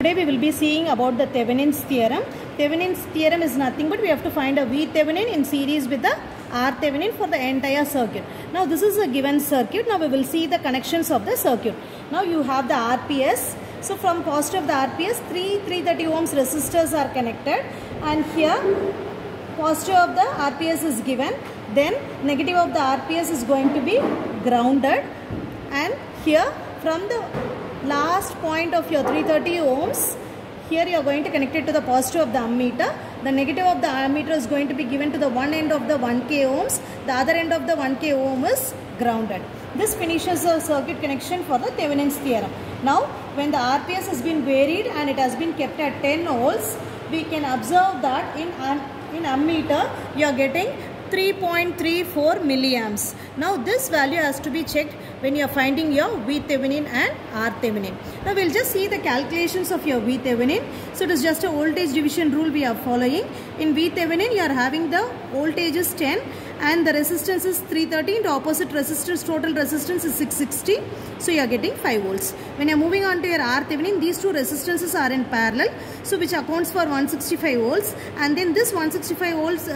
Today we will be seeing about the Thevenin's theorem. Thevenin's theorem is nothing but we have to find a V Thevenin in series with the R Thevenin for the entire circuit. Now this is a given circuit. Now we will see the connections of the circuit. Now you have the RPS. So from positive of the RPS, 330 ohms resistors are connected, and here positive of the RPS is given. Then negative of the RPS is going to be grounded, and here from the last point of your 330 ohms, here you are going to connect it to the positive of the ammeter. The negative of the ammeter is going to be given to the one end of the 1k ohms. The other end of the 1k ohm is grounded. This finishes the circuit connection for the Thevenin's theorem. Now, when the RPS has been varied and it has been kept at 10 volts, we can observe that in ammeter you are getting 3.34 milliamps. Now this value has to be checked when you are finding your V Thevenin and R Thevenin. Now we will just see the calculations of your V Thevenin. So it is just a voltage division rule we are following. In V Thevenin you are having the voltage is 10 and the resistance is 330. Into opposite resistance, total resistance is 660. So you are getting 5 volts. When you are moving on to your R Thevenin, these two resistances are in parallel, so which accounts for 165 volts, and then this 165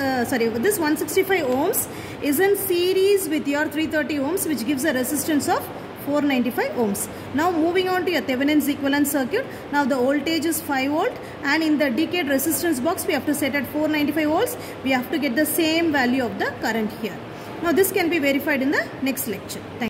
ohms is in series with your 330 ohms, which gives a resistance of 495 ohms. Now moving on to your Thevenin's equivalent circuit. Now the voltage is 5 volt, and in the decayed resistance box we have to set at 495 volts. We have to get the same value of the current here. Now this can be verified in the next lecture. Thank you.